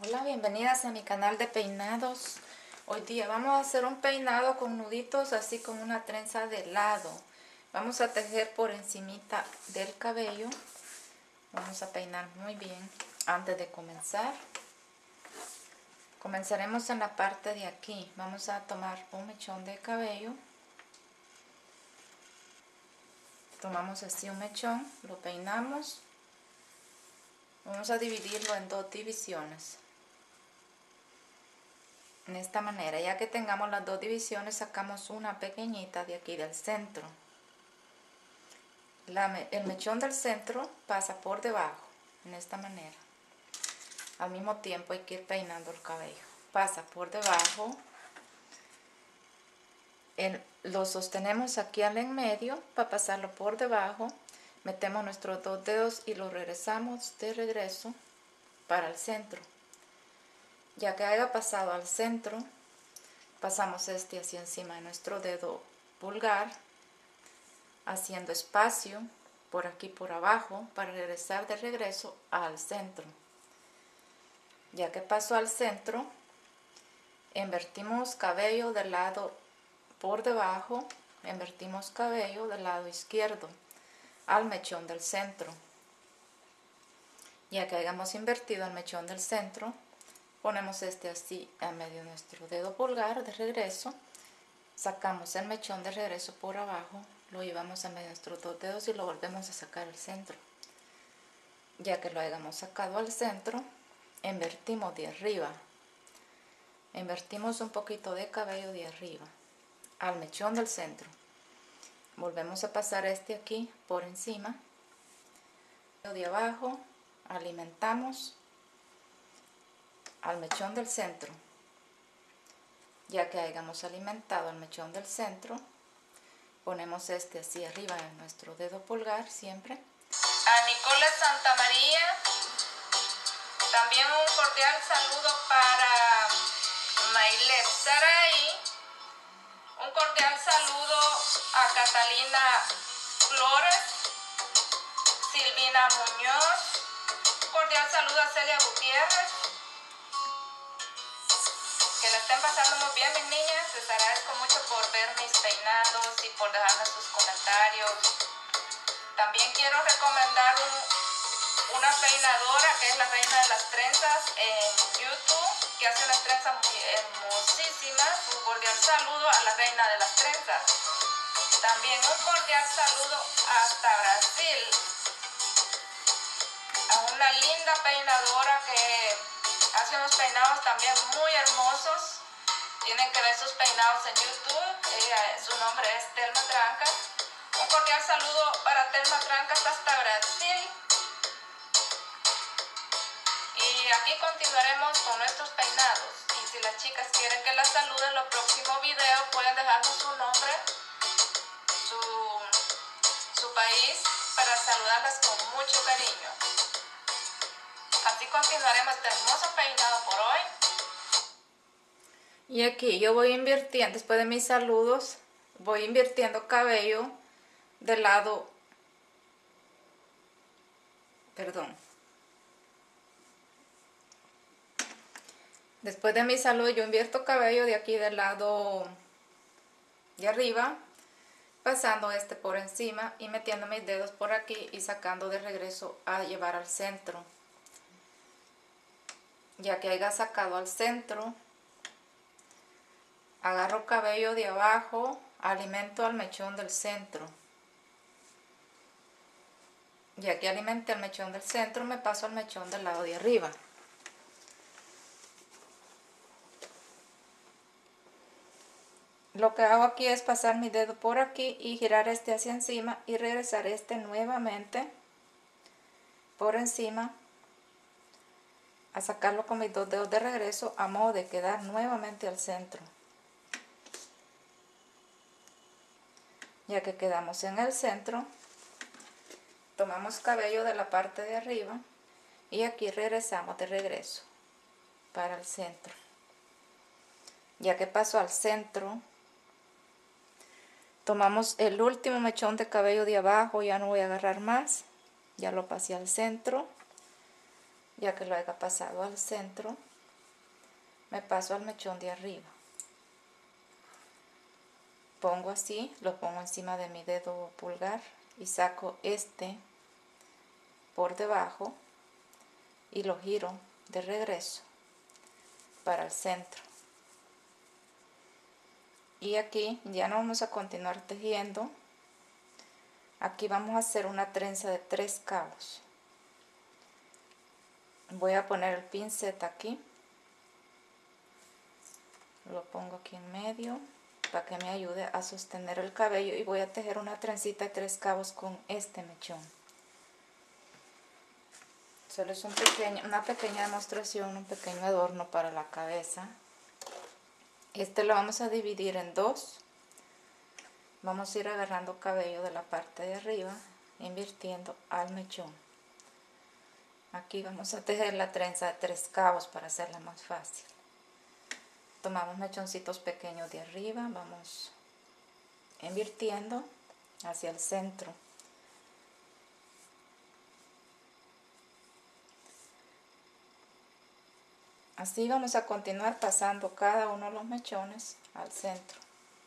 Hola, bienvenidas a mi canal de peinados. Hoy día vamos a hacer un peinado con nuditos, así con una trenza de lado. Vamos a tejer por encimita del cabello. Vamos a peinar muy bien. Antes de comenzar, comenzaremos en la parte de aquí. Vamos a tomar un mechón de cabello. Tomamos así un mechón, lo peinamos. Vamos a dividirlo en dos divisiones. De esta manera, ya que tengamos las dos divisiones, sacamos una pequeñita de aquí del centro. El mechón del centro pasa por debajo, en esta manera. Al mismo tiempo hay que ir peinando el cabello. Pasa por debajo. Lo sostenemos aquí al en medio para pasarlo por debajo. Metemos nuestros dos dedos y lo regresamos de regreso para el centro. Ya que haya pasado al centro, pasamos este así encima de nuestro dedo pulgar, haciendo espacio por aquí por abajo para regresar de regreso al centro. Ya que pasó al centro, invertimos cabello del lado por debajo, invertimos cabello del lado izquierdo al mechón del centro. Ya que hayamos invertido el mechón del centro, ponemos este así en medio de nuestro dedo pulgar de regreso, sacamos el mechón de regreso por abajo, lo llevamos a medio de nuestros dos dedos y lo volvemos a sacar al centro. Ya que lo hayamos sacado al centro, invertimos de arriba, invertimos un poquito de cabello de arriba al mechón del centro. Volvemos a pasar este aquí por encima, de abajo, alimentamos al mechón del centro. Ya que hayamos alimentado el mechón del centro, ponemos este así arriba en nuestro dedo pulgar siempre. A Nicole Santamaría, también un cordial saludo para Mailet Saray, un cordial saludo a Catalina Flores, Silvina Muñoz, un cordial saludo a Celia Gutiérrez. Que la estén pasando muy bien, mis niñas. Les agradezco mucho por ver mis peinados y por dejarme sus comentarios. También quiero recomendar una peinadora que es la Reina de las Trenzas en YouTube, que hace unas trenzas muy hermosísimas. Un cordial saludo a la Reina de las Trenzas. También un cordial saludo hasta Brasil a una linda peinadora que hace unos peinados también muy hermosos. Tienen que ver sus peinados en YouTube. Su nombre es Telma Trancas. Un cordial saludo para Telma Trancas hasta Brasil. Y aquí continuaremos con nuestros peinados. Y si las chicas quieren que las salude en los próximos videos, pueden dejarnos su nombre, su país, para saludarlas con mucho cariño. Así continuaremos este hermoso peinado por hoy. Y aquí yo voy invirtiendo, después de mis saludos, voy invirtiendo cabello del lado, después de mi saludo yo invierto cabello de aquí del lado de arriba, pasando este por encima y metiendo mis dedos por aquí y sacando de regreso a llevar al centro. Ya que haya sacado al centro, agarro cabello de abajo, alimento al mechón del centro. Ya que alimenté el mechón del centro, me paso al mechón del lado de arriba. Lo que hago aquí es pasar mi dedo por aquí y girar este hacia encima y regresar este nuevamente por encima a sacarlo con mis dos dedos de regreso a modo de quedar nuevamente al centro. Ya que quedamos en el centro, tomamos cabello de la parte de arriba y aquí regresamos de regreso para el centro. Ya que paso al centro, tomamos el último mechón de cabello de abajo, ya no voy a agarrar más, ya lo pasé al centro. Ya que lo haya pasado al centro, me paso al mechón de arriba. Pongo así, lo pongo encima de mi dedo pulgar y saco este por debajo y lo giro de regreso para el centro. Y aquí ya no vamos a continuar tejiendo. Aquí vamos a hacer una trenza de 3 cabos. Voy a poner el pincet aquí. Lo pongo aquí en medio para que me ayude a sostener el cabello y voy a tejer una trencita de 3 cabos con este mechón. Solo es una pequeña demostración, un pequeño adorno para la cabeza. Este lo vamos a dividir en 2. Vamos a ir agarrando cabello de la parte de arriba, invirtiendo al mechón. Aquí vamos a tejer la trenza de 3 cabos para hacerla más fácil. Tomamos mechoncitos pequeños de arriba, vamos invirtiendo hacia el centro. Así vamos a continuar pasando cada uno de los mechones al centro.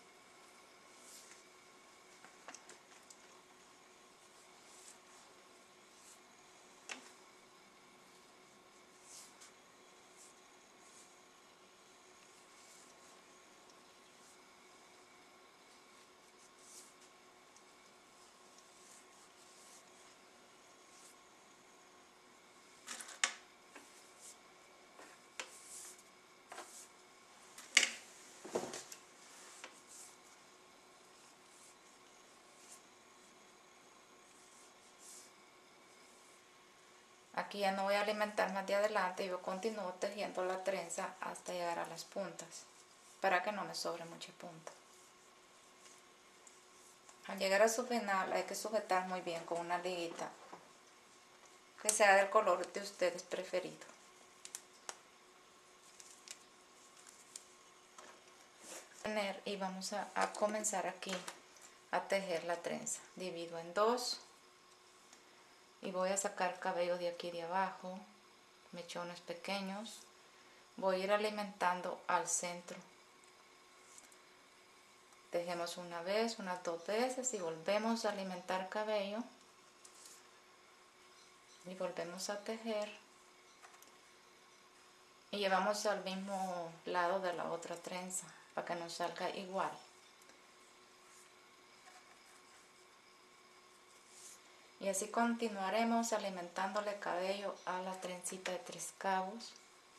Aquí ya no voy a alimentar más de adelante, yo continúo tejiendo la trenza hasta llegar a las puntas, para que no me sobre mucha punta. Al llegar a su final hay que sujetar muy bien con una liguita, que sea del color de ustedes preferido. Y vamos a comenzar aquí a tejer la trenza. Divido en 2. Y voy a sacar cabello de aquí de abajo, mechones pequeños. Voy a ir alimentando al centro. Tejemos una vez, unas 2 veces y volvemos a alimentar cabello. Y volvemos a tejer. Y llevamos al mismo lado de la otra trenza para que nos salga igual. Y así continuaremos alimentándole cabello a la trencita de 3 cabos.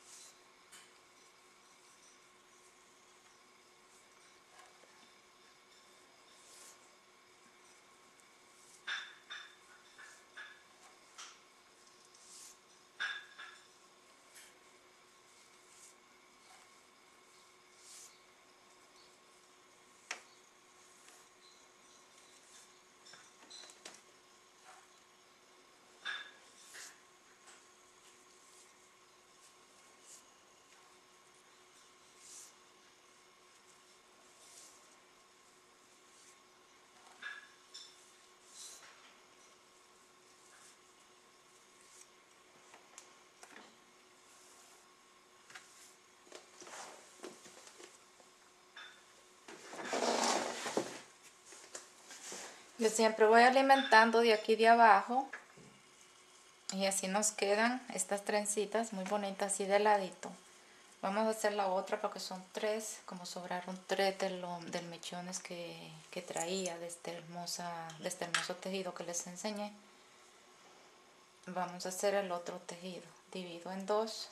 Yo siempre voy alimentando de aquí de abajo y así nos quedan estas trencitas muy bonitas así de ladito. Vamos a hacer la otra porque son 3, como sobraron 3 del mechones que traía de este hermoso tejido que les enseñé. Vamos a hacer el otro tejido. Divido en 2.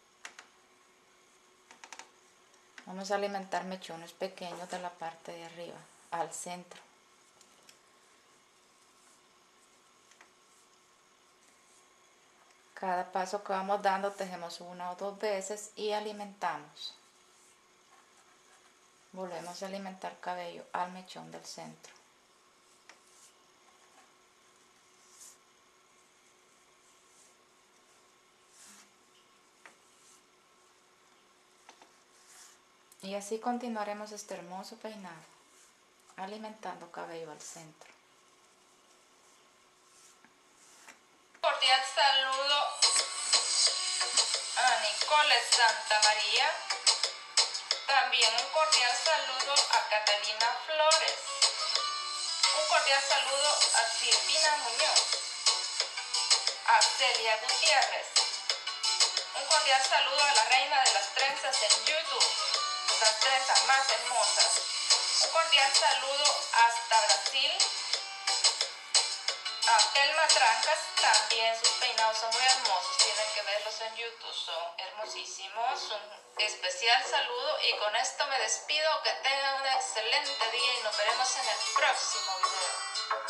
Vamos a alimentar mechones pequeños de la parte de arriba al centro. Cada paso que vamos dando tejemos 1 o 2 veces y alimentamos. Volvemos a alimentar cabello al mechón del centro. Y así continuaremos este hermoso peinado, alimentando cabello al centro. Cordial saludo a Nicole Santa María. También un cordial saludo a Catalina Flores. Un cordial saludo a Silvina Muñoz. A Celia Gutiérrez. Un cordial saludo a la reina de las trenzas en YouTube. Las trenzas más hermosas. Un cordial saludo hasta Brasil. A Telma Trancas, también sus peinados son muy hermosos, tienen que verlos en YouTube, son hermosísimos. Un especial saludo y con esto me despido, que tengan un excelente día y nos veremos en el próximo video.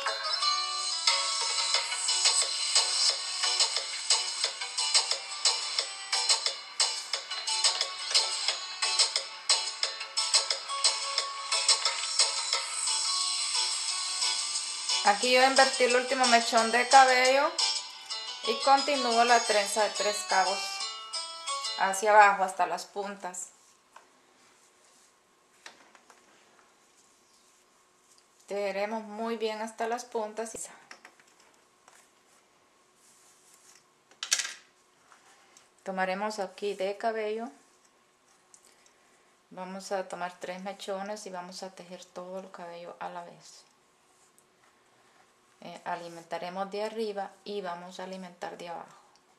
Aquí yo invertí el último mechón de cabello y continúo la trenza de 3 cabos hacia abajo hasta las puntas. Tejeremos muy bien hasta las puntas. Tomaremos aquí de cabello. Vamos a tomar 3 mechones y vamos a tejer todo el cabello a la vez. Alimentaremos de arriba y vamos a alimentar de abajo.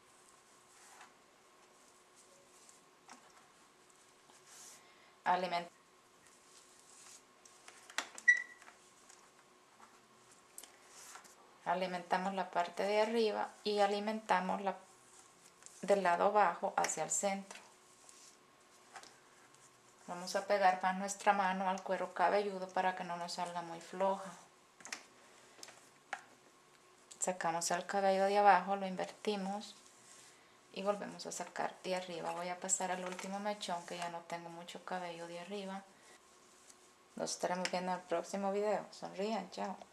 Alimentamos la parte de arriba y alimentamos del lado abajo hacia el centro. Vamos a pegar más nuestra mano al cuero cabelludo para que no nos salga muy floja. Sacamos el cabello de abajo, lo invertimos y volvemos a sacar de arriba. Voy a pasar al último mechón, que ya no tengo mucho cabello de arriba. Nos estaremos viendo en el próximo video. Sonrían, chao.